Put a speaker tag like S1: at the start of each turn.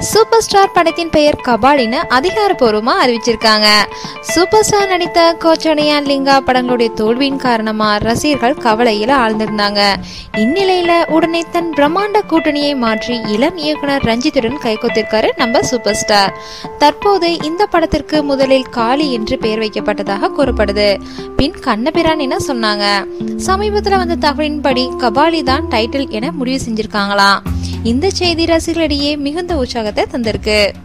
S1: Super star படத்தின் பெயர் கபாலின்னு அதிகாரப்பூர்வமா அறிவிச்சிருக்காங்க. சூப்பர் ஸ்டார் நடித்த கோச்சடையா லிங்கா படங்களுடைய தோல்வியின் காரணமா ரசிகர்கள் கவலையில ஆழ்ந்திருந்தாங்க. இந்நிலையில உடனே தன் பிரம்மாண்ட கூட்டணியை மாற்றி இளம் இயக்குனர் ரஞ்சித்துடன் கைகோத்திருக்காரு நம்ம சூப்பர் ஸ்டார். தற்போது இந்த படத்திற்கு முதலில் காளி என்று பெயர் வைக்கப்பட்டதாக கூறப்படுது. பின் கண்ணபிரான் என சொன்னாங்க. சமீபத்துல வந்த தகவலின்படி கபாலி தான் டைட்டில் என முடிவு செஞ்சிருக்காங்களாம். இந்த செய்தி ரசிகர்களிடையே மிகுந்த உற்சாகத்தை தந்திருக்கு.